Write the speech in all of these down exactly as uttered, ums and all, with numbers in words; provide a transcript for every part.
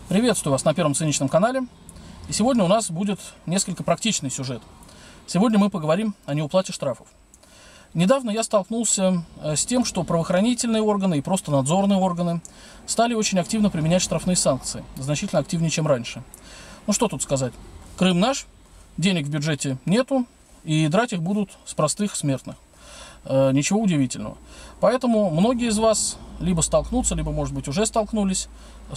Приветствую вас на Первом циничном канале. И сегодня у нас будет несколько практичный сюжет. Сегодня мы поговорим о неуплате штрафов. Недавно я столкнулся с тем, что правоохранительные органы и просто надзорные органы стали очень активно применять штрафные санкции, значительно активнее, чем раньше. Ну что тут сказать? Крым наш, денег в бюджете нету, и драть их будут с простых смертных. Э, ничего удивительного. Поэтому многие из вас либо столкнутся, либо, может быть, уже столкнулись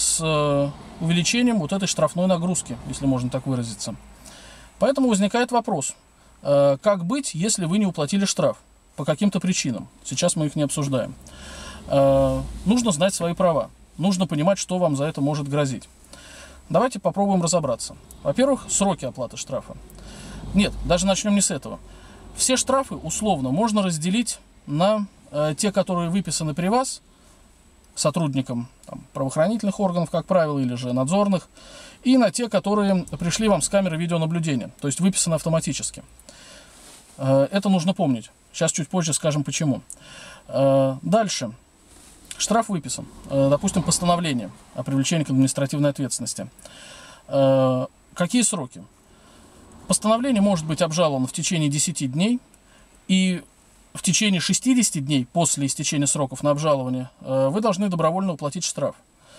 с увеличением вот этой штрафной нагрузки, если можно так выразиться. Поэтому возникает вопрос, э, как быть, если вы не уплатили штраф по каким-то причинам. Сейчас мы их не обсуждаем. Э, нужно знать свои права. Нужно понимать, что вам за это может грозить. Давайте попробуем разобраться. Во-первых, сроки оплаты штрафа. Нет, даже начнем не с этого. Все штрафы условно можно разделить на э, те, которые выписаны при вас, сотрудникам там, правоохранительных органов, как правило, или же надзорных, и на те, которые пришли вам с камеры видеонаблюдения, то есть выписаны автоматически. Э, это нужно помнить. Сейчас чуть позже скажем почему. Э, дальше. Штраф выписан. Э, допустим, постановление о привлечении к административной ответственности. Э, какие сроки? Постановление может быть обжаловано в течение десяти дней, и в течение шестидесяти дней после истечения сроков на обжалование вы должны добровольно уплатить штраф.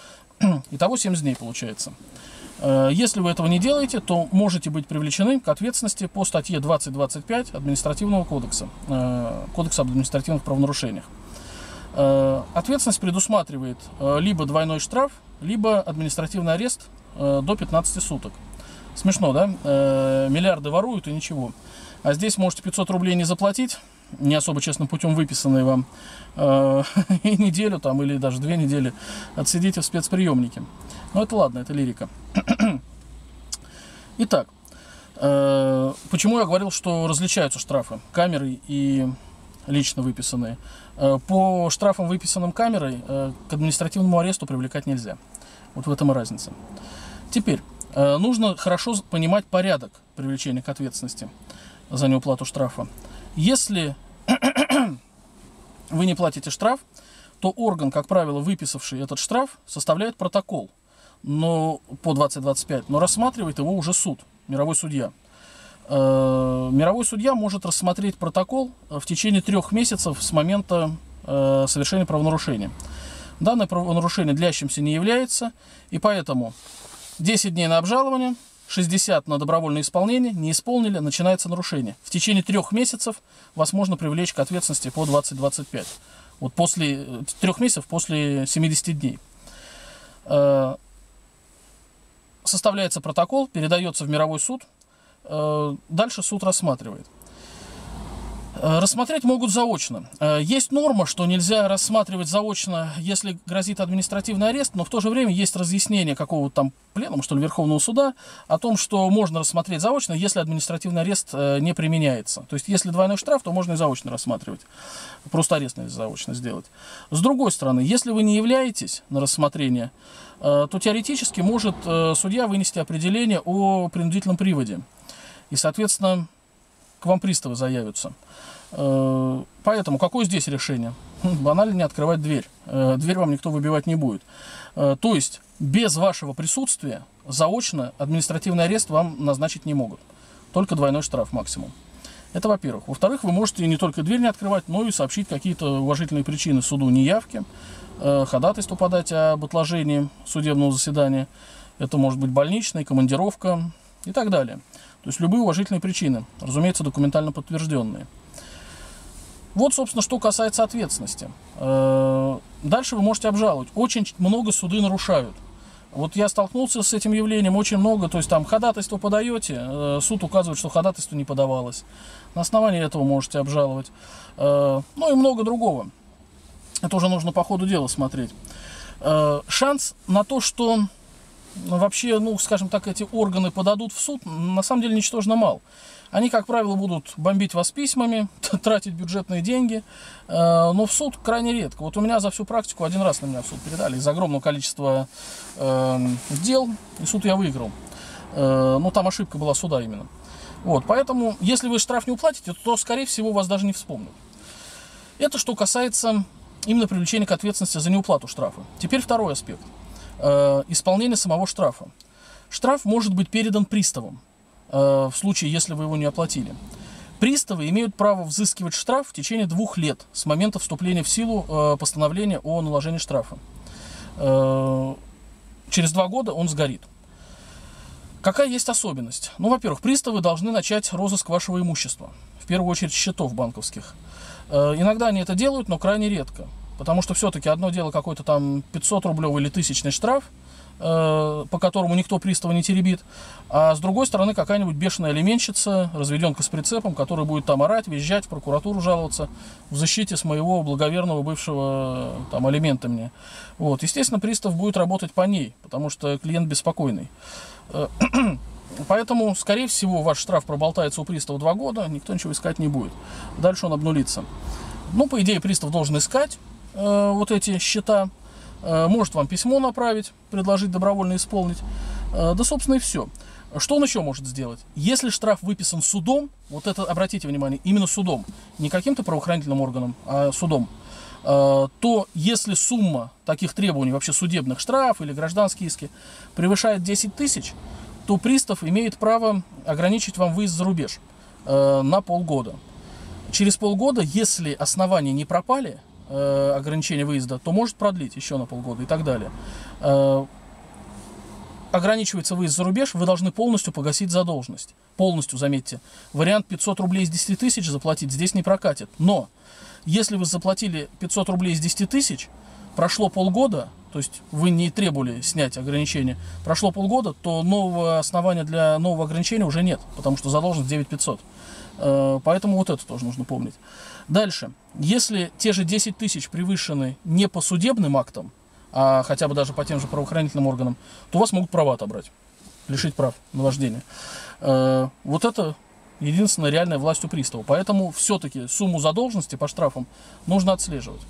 Итого семьдесят дней получается. Если вы этого не делаете, то можете быть привлечены к ответственности по статье двадцать двадцать пять Административного кодекса, Кодекса об административных правонарушениях. Ответственность предусматривает либо двойной штраф, либо административный арест до пятнадцати суток. Смешно, да? Э, миллиарды воруют и ничего. А здесь можете пятьсот рублей не заплатить, не особо честным путем выписанные вам, э, и неделю там, или даже две недели отсидите в спецприемнике. Но это ладно, это лирика. Итак, э, почему я говорил, что различаются штрафы камерой и лично выписанные? Э, по штрафам, выписанным камерой, э, к административному аресту привлекать нельзя. Вот в этом и разница. Теперь. Нужно хорошо понимать порядок привлечения к ответственности за неуплату штрафа. Если вы не платите штраф, то орган, как правило, выписавший этот штраф, составляет протокол но, по двадцать двадцать пять, но рассматривает его уже суд, мировой судья. Мировой судья может рассмотреть протокол в течение трех месяцев с момента совершения правонарушения. Данное правонарушение длящимся не является, и поэтому десять дней на обжалование, шестьдесят на добровольное исполнение, не исполнили, начинается нарушение. В течение трех месяцев вас можно привлечь к ответственности по двадцать двадцать пять. Вот после трех месяцев, после семидесяти дней. Составляется протокол, передается в мировой суд, дальше суд рассматривает. Рассмотреть могут заочно. Есть норма, что нельзя рассматривать заочно, если грозит административный арест, но в то же время есть разъяснение какого-то там пленума, что ли, Верховного суда, о том, что можно рассмотреть заочно, если административный арест не применяется. То есть, если двойной штраф, то можно и заочно рассматривать. Просто арест нельзя заочно сделать. С другой стороны, если вы не являетесь на рассмотрение, то теоретически может судья вынести определение о принудительном приводе. И, соответственно, к вам приставы заявятся. Поэтому какое здесь решение? Банально не открывать дверь. Дверь вам никто выбивать не будет. То есть без вашего присутствия заочно административный арест вам назначить не могут. Только двойной штраф максимум. Это во-первых. Во-вторых, вы можете не только дверь не открывать, но и сообщить какие-то уважительные причины суду неявки, ходатайство подать об отложении судебного заседания. Это может быть больничная, командировка и так далее. То есть любые уважительные причины, разумеется, документально подтвержденные. Вот, собственно, что касается ответственности. Дальше вы можете обжаловать. Очень много суды нарушают. Вот я столкнулся с этим явлением очень много. То есть там ходатайство подаете, суд указывает, что ходатайство не подавалось. На основании этого можете обжаловать. Ну и много другого. Это уже нужно по ходу дела смотреть. Шанс на то, что вообще, ну, скажем так, эти органы подадут в суд, на самом деле ничтожно мал. Они, как правило, будут бомбить вас письмами, тратить бюджетные деньги, но в суд крайне редко. Вот у меня за всю практику один раз на меня в суд передали из огромного количества э, дел, и суд я выиграл. Э, но там ошибка была суда именно. Вот, поэтому, если вы штраф не уплатите, то, скорее всего, вас даже не вспомнят. Это что касается именно привлечения к ответственности за неуплату штрафа. Теперь второй аспект. э, исполнение самого штрафа. Штраф может быть передан приставам, э, в случае, если вы его не оплатили. Приставы имеют право взыскивать штраф в течение двух лет с момента вступления в силу э, постановления о наложении штрафа. Э, через два года он сгорит. Какая есть особенность? Ну, во-первых, приставы должны начать розыск вашего имущества, в первую очередь счетов банковских. Э, иногда они это делают, но крайне редко, потому что все-таки одно дело какой-то там пятьсот рублевый или тысячный штраф, э, по которому никто пристава не теребит, а с другой стороны какая-нибудь бешеная алиментщица, разведенка с прицепом, которая будет там орать, визжать, в прокуратуру жаловаться в защите с моего благоверного бывшего там алимента мне. Вот. Естественно, пристав будет работать по ней, потому что клиент беспокойный. Поэтому, скорее всего, ваш штраф проболтается у пристава два года, никто ничего искать не будет. Дальше он обнулится. Ну, по идее, пристав должен искать э, вот эти счета, э, может вам письмо направить, предложить добровольно исполнить. Э, да, собственно, и все. Что он еще может сделать? Если штраф выписан судом, вот это, обратите внимание, именно судом, не каким-то правоохранительным органом, а судом, э, то если сумма таких требований, вообще судебных штрафов или гражданские иски, превышает десять тысяч, то пристав имеет право ограничить вам выезд за рубеж э, на полгода. Через полгода, если основания не пропали, э, ограничения выезда, то может продлить еще на полгода и так далее. Э, ограничивается выезд за рубеж, вы должны полностью погасить задолженность. Полностью, заметьте. Вариант пятьсот рублей из десяти тысяч заплатить здесь не прокатит. Но если вы заплатили пятьсот рублей из десяти тысяч, прошло полгода, то есть вы не требовали снять ограничения, прошло полгода, то нового основания для нового ограничения уже нет, потому что задолженность девять тысяч пятьсот. Поэтому вот это тоже нужно помнить. Дальше. Если те же десять тысяч превышены не по судебным актам, а хотя бы даже по тем же правоохранительным органам, то у вас могут права отобрать, лишить прав на вождение. Вот это единственная реальная власть у пристава. Поэтому все-таки сумму задолженности по штрафам нужно отслеживать.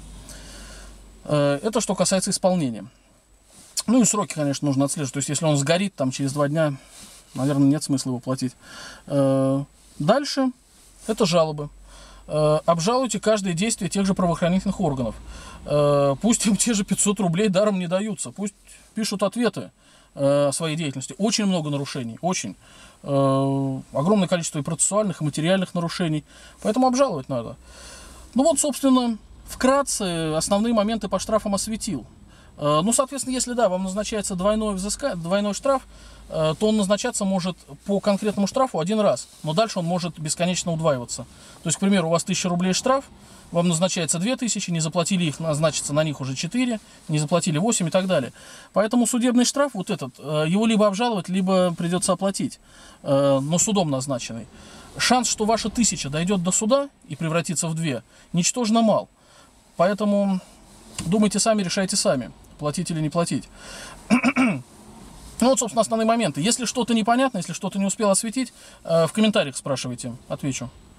Это что касается исполнения. Ну и сроки, конечно, нужно отслеживать. То есть, если он сгорит там через два дня, наверное, нет смысла его платить. Дальше это жалобы. Обжалуйте каждое действие тех же правоохранительных органов. Пусть им те же пятьсот рублей даром не даются. Пусть пишут ответы о своей деятельности. Очень много нарушений. Очень. Огромное количество и процессуальных, и материальных нарушений. Поэтому обжаловать надо. Ну вот, собственно, вкратце основные моменты по штрафам осветил. Ну, соответственно, если да, вам назначается двойной, взыска... двойной штраф, то он назначаться может по конкретному штрафу один раз, но дальше он может бесконечно удваиваться. То есть, к примеру, у вас тысяча рублей штраф, вам назначается две тысячи, не заплатили их, назначится на них уже четыре, не заплатили восемь и так далее. Поэтому судебный штраф, вот этот, его либо обжаловать, либо придется оплатить, но судом назначенный. Шанс, что ваша тысяча дойдет до суда и превратится в две, ничтожно мал. Поэтому думайте сами, решайте сами, платить или не платить. Ну вот, собственно, основные моменты. Если что-то непонятно, если что-то не успел осветить, в комментариях спрашивайте, отвечу.